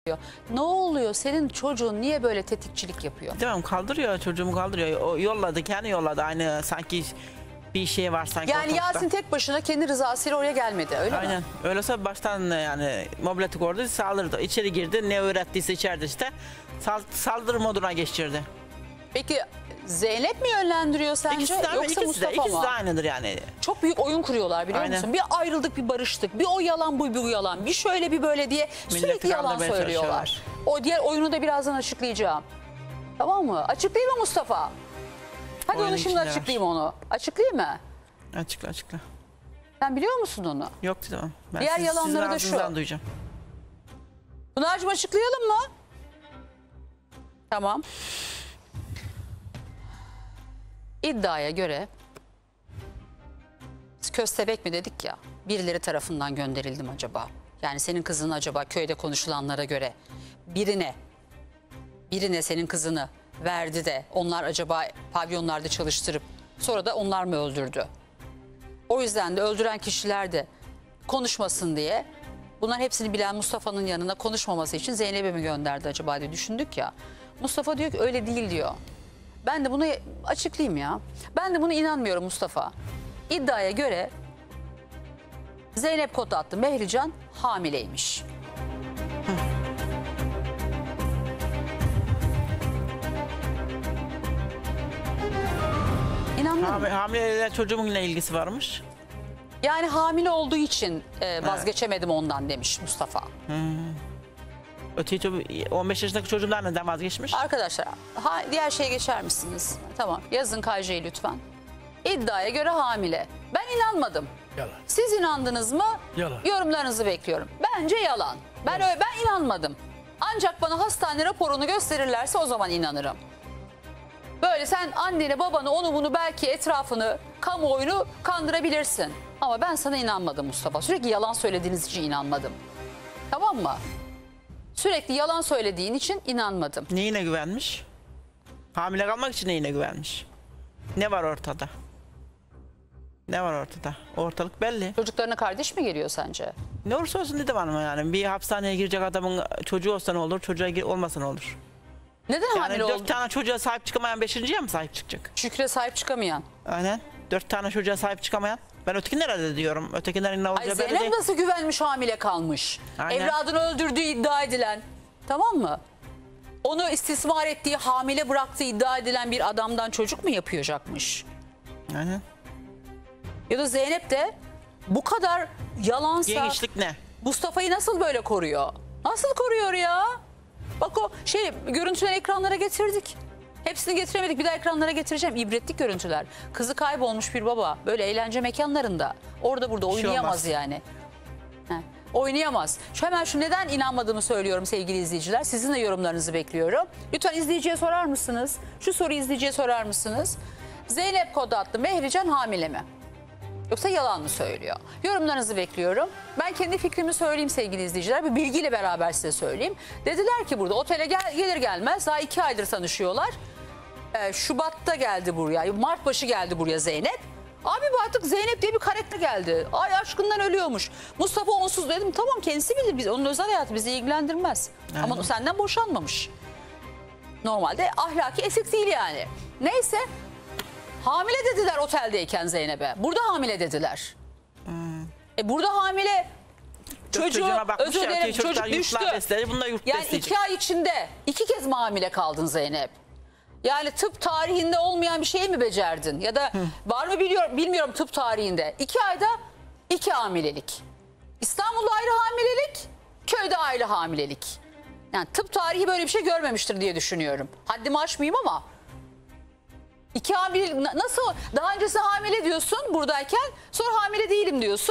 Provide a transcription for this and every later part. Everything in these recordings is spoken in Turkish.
Ne oluyor? Senin çocuğun niye böyle tetikçilik yapıyor? Tamam, kaldırıyor, çocuğumu kaldırıyor. O yolladı, kendi yolladı. Aynı sanki bir şey var sanki. Yani ortalıkta. Yasin tek başına kendi rızasıyla oraya gelmedi, öyle mi? Aynen. Öyleyse baştan yani mobiletik orada saldırdı. İçeri girdi, ne öğrettiyse içeride işte saldırı moduna geçirdi. Peki Zeynep mi yönlendiriyor sence yoksa Mustafa mı? İkisi de aynıdır yani. Çok büyük oyun kuruyorlar biliyor musun? Bir ayrıldık, bir barıştık, bir o yalan bu yalan, bir şöyle bir böyle diye sürekli yalan söylüyorlar. O diğer oyunu da birazdan açıklayacağım. Tamam mı? Açıklayayım mı Mustafa? Hadi Oyunun onu şimdi açıklayayım onu. Açıklayayım mı? Açıkla. Sen biliyor musun onu? Yok tamam. Ben Diğer yalanları da şu. Duyacağım. Pınar'cığım açıklayalım mı? Tamam. İddiaya göre köstebek mi dedik ya, birileri tarafından gönderildim acaba? Yani senin kızın acaba köyde konuşulanlara göre birine senin kızını verdi de onlar acaba pavyonlarda çalıştırıp sonra da onlar mı öldürdü? O yüzden de öldüren kişiler de konuşmasın diye bunların hepsini bilen Mustafa'nın yanına konuşmaması için Zeynep'e mi gönderdi acaba diye düşündük ya. Mustafa diyor ki öyle değil diyor. Ben de bunu açıklayayım ya. Ben de buna inanmıyorum Mustafa. İddiaya göre Zeynep kod attı. Mehrican hamileymiş. İnanmıyorum. Hamileyle çocuğumun ne ilgisi varmış? Yani hamile olduğu için vazgeçemedim ondan demiş Mustafa. Öteki 15 yaşındaki çocuğumdan neden vazgeçmiş? Arkadaşlar diğer şeye geçer misiniz? Tamam, yazın KJ'yi lütfen. İddiaya göre hamile. Ben inanmadım. Yalan. Siz inandınız mı? Yalan. Yorumlarınızı bekliyorum. Bence yalan. Ben inanmadım. Ancak bana hastane raporunu gösterirlerse o zaman inanırım. Böyle sen anneni, babanı, onu bunu belki etrafını, kamuoyunu kandırabilirsin. Ama ben sana inanmadım Mustafa. Sürekli yalan söylediğiniz için inanmadım. Tamam mı? Sürekli yalan söylediğin için inanmadım. Neyine güvenmiş? Hamile kalmak için neyine güvenmiş? Ne var ortada? Ne var ortada? Ortalık belli. Çocuklarına kardeş mi geliyor sence? Ne olursa olsun dedim hanıma yani. Bir hapishaneye girecek adamın çocuğu olsa ne olur, çocuğa olmasa ne olur? Neden Yani hamile 4 oldu? tane çocuğa sahip çıkamayan 5.'ye mi sahip çıkacak? Şükrü'ye sahip çıkamayan. Aynen. 4 tane çocuğa sahip çıkamayan. Ben öteki nerede diyorum. Ötekilerin ne olacağı belli Zeynep değil. nasıl güvenmiş hamile kalmış? Aynen. Evladını öldürdüğü iddia edilen. Tamam mı? Onu istismar ettiği, hamile bıraktığı iddia edilen bir adamdan çocuk mu yapacakmış? Aynen. Ya da Zeynep de bu kadar yalansa Genişlik ne? Mustafa'yı nasıl böyle koruyor? Nasıl koruyor ya? Bak o görüntüleri ekranlara getirdik. Hepsini getiremedik, bir daha ekranlara getireceğim. İbretlik görüntüler. Kızı kaybolmuş bir baba böyle eğlence mekanlarında orada burada oynayamaz yani. Oynayamaz. Hemen şu neden inanmadığımı söylüyorum sevgili izleyiciler. Sizin de yorumlarınızı bekliyorum. Lütfen izleyiciye sorar mısınız? Şu soruyu izleyiciye sorar mısınız? Zeynep kod attı. Mehrican hamile mi? Yoksa yalan mı söylüyor? Yorumlarınızı bekliyorum. Ben kendi fikrimi söyleyeyim sevgili izleyiciler. Bir bilgiyle beraber size söyleyeyim. Dediler ki burada otele gelir gelmez daha 2 aydır tanışıyorlar. Şubat'ta geldi buraya. Mart başı geldi buraya Zeynep. Abi bu artık Zeynep diye bir karakter geldi. Ay aşkından ölüyormuş. Mustafa onsuz dedim. Tamam kendisi bilir. Onun özel hayatı bizi ilgilendirmez. Ama o senden boşanmamış. Normalde ahlaki etik değil yani. Neyse. Hamile dediler oteldeyken Zeynep'e. Burada hamile dediler. Burada hamile çocuğu özür dilerim çocuk düştü. Yani 2 ay içinde 2 kez mi hamile kaldın Zeynep? Yani tıp tarihinde olmayan bir şey mi becerdin? Ya da var mı bilmiyorum tıp tarihinde. 2 ayda 2 hamilelik. İstanbul'da ayrı hamilelik, köyde ayrı hamilelik. Yani tıp tarihi böyle bir şey görmemiştir diye düşünüyorum. Haddimi aşmayayım ama. 2 hamile nasıl? Daha öncesi hamile diyorsun buradayken, sonra hamile değilim diyorsun.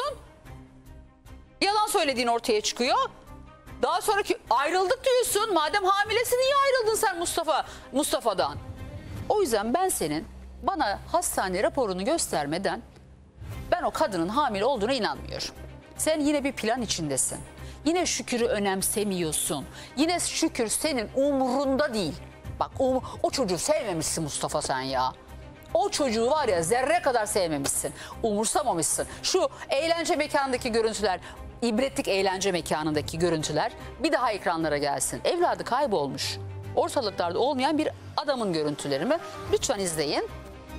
Yalan söylediğin ortaya çıkıyor. Daha sonraki ayrıldık diyorsun. Madem hamilesin niye ayrıldın sen Mustafa'dan? O yüzden ben senin bana hastane raporunu göstermeden ben o kadının hamile olduğuna inanmıyorum. Sen yine bir plan içindesin. Yine Şükür'ü önemsemiyorsun. Yine Şükür senin umurunda değil. Bak o çocuğu sevmemişsin Mustafa sen ya. O çocuğu var ya zerre kadar sevmemişsin. Umursamamışsın. Şu eğlence mekandaki görüntüler ibretlik eğlence mekanındaki görüntüler bir daha ekranlara gelsin. Evladı kaybolmuş, ortalıklarda olmayan bir adamın görüntülerimi lütfen izleyin.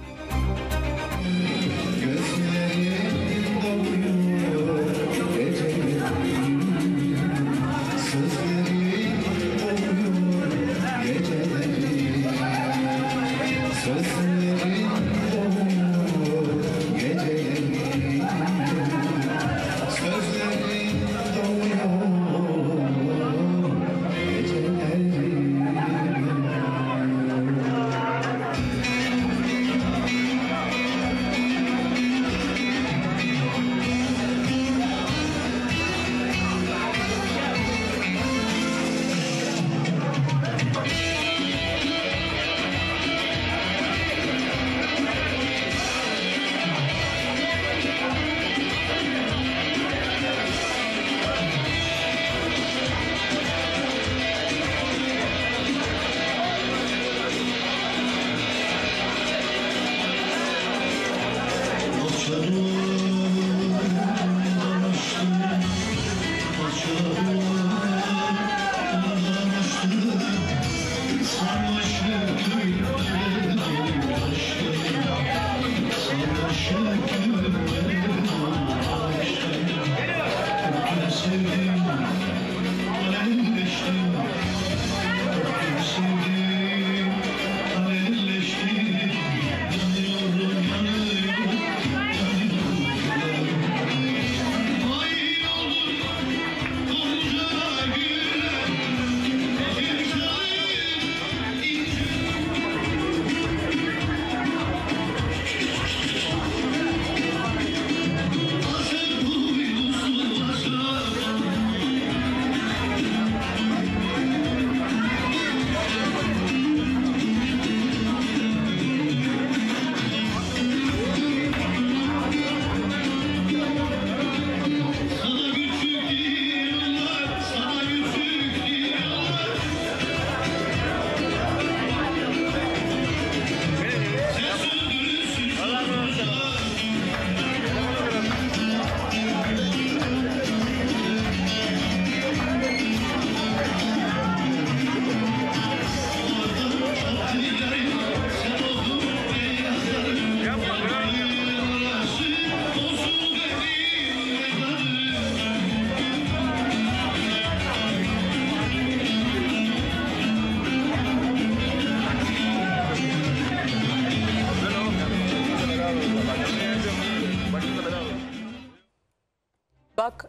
Bak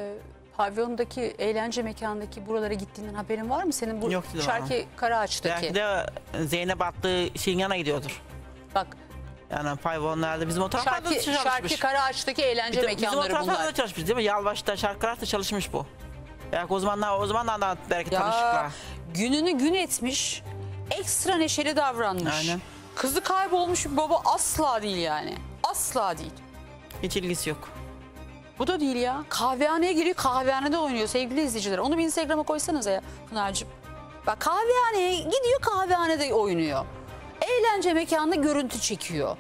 pavyondaki eğlence mekanındaki buralara gittiğinden haberin var mı? Senin bu Yok dedim Şarkı Karaağaç'taki. Belki de Zeynep attığı şeyin yanına gidiyordur. Bak Yani pavyonlarda bizim o taraflarda da çalışmış. Şarkı Karaağaç'taki eğlence Bizim o mekanları taraflarda bunlar. da çalışmış değil mi? Yalvaç'ta, Şarkılar'da çalışmış bu. Belki o zamandan da belki tanışıklar. Gününü gün etmiş, ekstra neşeli davranmış. Aynen. Kızı kaybolmuş bir baba asla değil yani. Asla değil. Hiç ilgisi yok. Bu da değil ya. Kahvehaneye giriyor, kahvehanede oynuyor sevgili izleyiciler. Onu bir Instagram'a koysanıza ya Pınar'cığım. Bak kahvehaneye gidiyor, kahvehanede oynuyor. Eğlence mekanında görüntü çekiyor.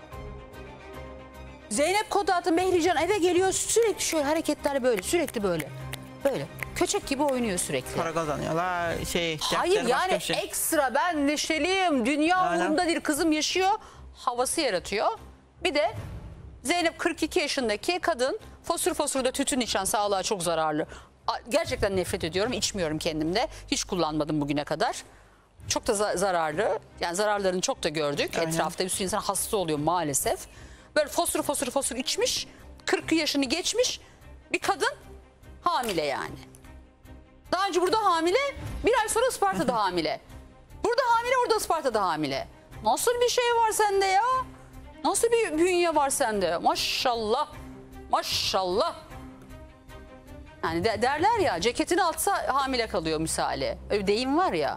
Zeynep Kodat'ı Mehrican eve geliyor, sürekli şöyle hareketler böyle, sürekli böyle. Böyle köçek gibi oynuyor sürekli. Para kazanıyorlar. Hayır dertleri başka yani bir şey. ekstra ben neşeliyim, dünya Aynen. umurumda değil, kızım yaşıyor havası yaratıyor. Bir de Zeynep 42 yaşındaki kadın fosur fosur da tütün içen, sağlığa çok zararlı. Gerçekten nefret ediyorum, içmiyorum kendimde. Hiç kullanmadım bugüne kadar. Çok da zararlı. Yani zararlarını çok da gördük. Aynen. Etrafta bir sürü insan hasta oluyor maalesef. Böyle fosur fosur fosur içmiş. 40 yaşını geçmiş bir kadın hamile yani. Daha önce burada hamile, bir ay sonra Isparta'da hamile. Burada hamile, orada Isparta'da hamile. Nasıl bir şey var sende ya? Nasıl bir bünye var sende? Maşallah. Maşallah. Yani derler ya, ceketini atsa hamile kalıyor misali. Öyle bir deyim var ya.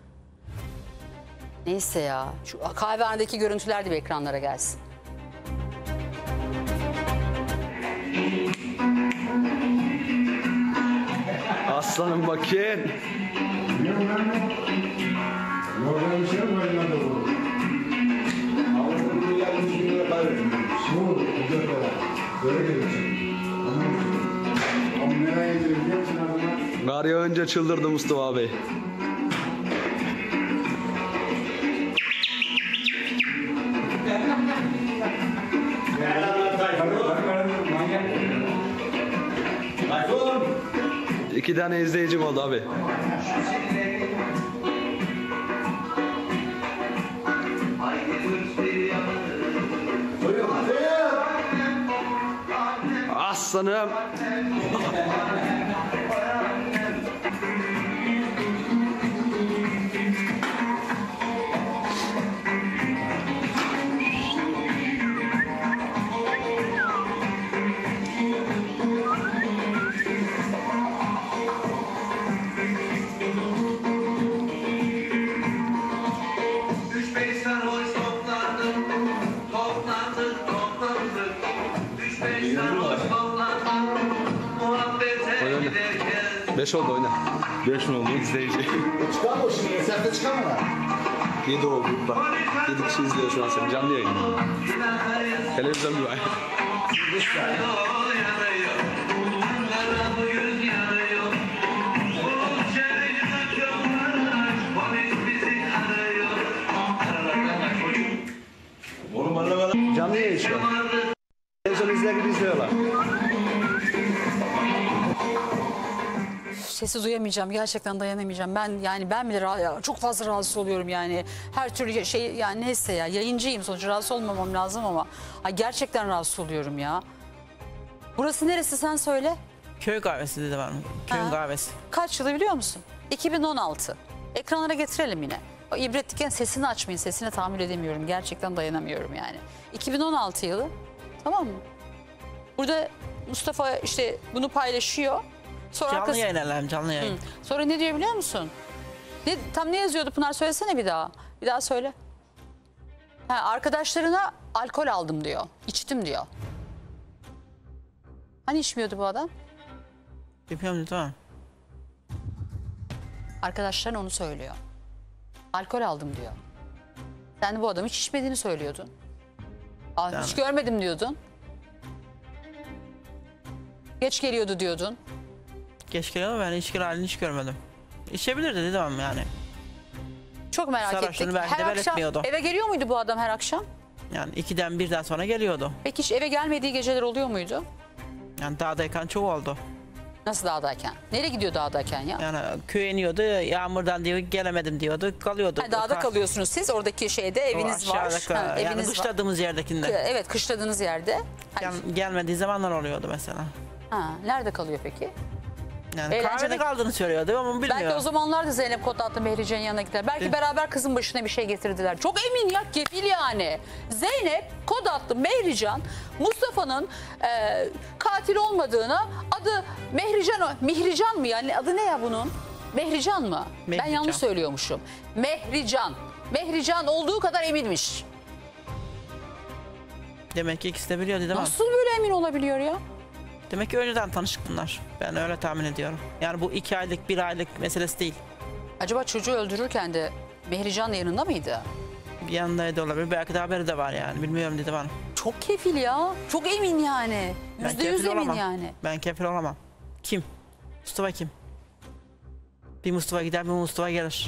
Neyse ya. Şu kahvehanedeki görüntüler de bir ekranlara gelsin. Aslanım bakayım. Normal bir şey mi var yanında bu? Ağzını buraya gelmiş bir lira kaybettim. Şu, güzel kadar. Böyle gelirsin. Anladın mı? Nereye gidiyor biliyor musun adamlar? Kar yağınca çıldırdı Mustafa Bey. İki tane izleyicim oldu abi. Aslanım. Üç beş sarhoş toplandık, toplandık. Üç beş sarhoş toplandık, muhabbete Oyna. giderken. 5 oldu oyna. 5 mi oldu izleyici? Çıkar mı şimdi? Sen de çıkar mı lan? 7 oldu bak. 7 kişi izliyor şu an seni canlı yayın. Televizyon gibi. Yol yanıyor, kara bu yüz yanıyor. Bu çevreci kaçıyorlar, polis bizi arıyor. Aralardan çocuk Canlı yayın şu an. Televizyon izler gibi izliyorlar. Sesi duyamayacağım, gerçekten dayanamayacağım. Ben bile çok fazla rahatsız oluyorum yani. Her türlü şey yani neyse ya, yayıncıyım sonuçta, rahatsız olmamam lazım ama gerçekten rahatsız oluyorum ya. Burası neresi sen söyle? Köy kahvesi dedi var mı? Köyün Ha. kahvesi. Kaç yılı biliyor musun? 2016. Ekranlara getirelim yine. O ibretliken sesini açmayın, sesine tahammül edemiyorum. Gerçekten dayanamıyorum yani. 2016 yılı, tamam mı? Burada Mustafa işte bunu paylaşıyor. Sonra Canlı arkası- yayın Allah'ım, canlı yayın. Sonra ne diyor biliyor musun? Tam ne yazıyordu Pınar, söylesene bir daha. Bir daha söyle. Arkadaşlarına alkol aldım diyor. İçtim diyor. Hani içmiyordu bu adam? Yapıyorum dedi tamam. Arkadaşların onu söylüyor. Alkol aldım diyor. Sen de bu adamın hiç içmediğini söylüyordun. Hiç görmedim diyordun. Geç geliyordu diyordun. Geç geliyor ama ben içki halini hiç görmedim. İçebilirdi dedi tamam yani. Çok merak Sarhoşluğunu ettik. belki de Her akşam belirtmiyordu. eve geliyor muydu bu adam her akşam? Yani 2'den 1'den sonra geliyordu. Peki hiç eve gelmediği geceler oluyor muydu? Yani dağdayken çok oldu. Nasıl dağdayken? Nereye gidiyor dağdayken ya? Yani köye iniyordu, yağmurdan diyor gelemedim diyordu, kalıyordu. Dağda kalıyorsunuz siz, oradaki şeyde eviniz var. Yani Eviniz var. kışladığımız yerdekinde. Evet, kışladığınız yerde. Gelmediği zamanlar oluyordu mesela. Nerede kalıyor peki? Yani Eğlenceli- kahvede kaldığını söylüyordu ama bilmiyor. Belki o zamanlar da Zeynep Kotatlı Mehrican'ın yanına gittiler. Belki beraber kızın başına bir şey getirdiler. Çok emin ya, kefil yani. Zeynep Kodatlı Mehrican Mustafa'nın katil olmadığını, adı Mihrican mı yani, adı ne ya bunun? Mehrican mı? Ben Mehrican. yanlış söylüyormuşum. Mehrican olduğu kadar eminmiş. Demek ki ikisi de biliyordu değil mi? Nasıl böyle emin olabiliyor ya? Demek ki önceden tanışık bunlar. Ben öyle tahmin ediyorum. Yani bu 2 aylık 1 aylık meselesi değil. Acaba çocuğu öldürürken de Mehrican da yanında mıydı? Bir yanındaydı olabilir. Belki de haberi de var yani. Bilmiyorum dedi bana. Çok kefil ya. Çok emin yani. Ben %100 kefil emin olamam. yani. Ben kefil olamam. Kim? Mustafa kim? Bir Mustafa gider, bir Mustafa gelir.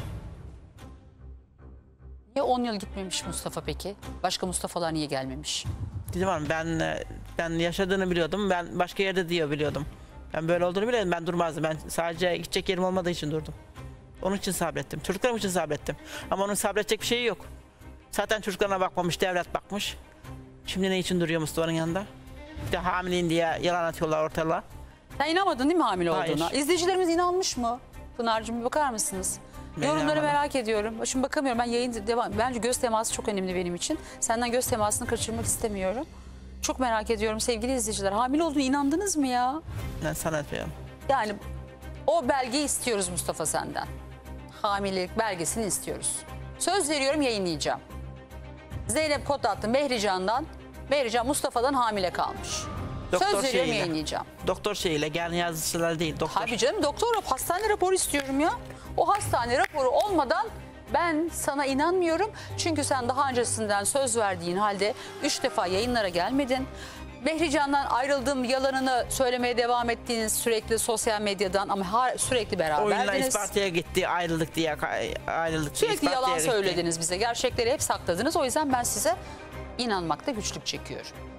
Niye 10 yıl gitmemiş Mustafa peki? Başka Mustafa'lar niye gelmemiş? Dedim hanım ben yaşadığını biliyordum. Ben başka yerde diyor biliyordum. Ben böyle olduğunu biliyordum. Ben durmazdım. Ben sadece gidecek yerim olmadığı için durdum. Onun için sabrettim. Çocuklarım için sabrettim. Ama onun sabredecek bir şeyi yok. Zaten çocuklarına bakmamış, devlet bakmış. Şimdi ne için duruyor Mustafa'nın yanında? Bir de hamileyim diye yalan atıyorlar ortalığa. Sen inanmadın değil mi hamile Hayır. olduğuna? İzleyicilerimiz inanmış mı? Pınar'cığım bir bakar mısınız? Ben Yorumları inanmadım. merak ediyorum. Şimdi bakamıyorum. Ben yayın devam. Bence göz teması çok önemli benim için. Senden göz temasını kaçırmak istemiyorum. Çok merak ediyorum sevgili izleyiciler. Hamile olduğunu inandınız mı ya? Ben sana etmiyorum. Yani o belgeyi istiyoruz Mustafa senden. Hamilelik belgesini istiyoruz. Söz veriyorum, yayınlayacağım. Zeynep Kotatlı Mehrican Mustafa'dan hamile kalmış. Doktor Söz veriyorum, şeyiyle. yayınlayacağım. Doktor şeyiyle, yani yazıcılar değil. Doktor. Tabii canım, doktor hastane raporu istiyorum ya. O hastane raporu olmadan ben sana inanmıyorum. Çünkü sen daha öncesinden söz verdiğin halde 3 defa yayınlara gelmedin. Behrican'dan ayrıldım yalanını söylemeye devam ettiğiniz sürekli sosyal medyadan ama sürekli Oyunla beraberdiniz. Isparta'ya gitti, ayrıldık diye Sürekli Isparta'ya yalan gitti. söylediniz bize. Gerçekleri hep sakladınız. O yüzden ben size inanmakta güçlük çekiyorum.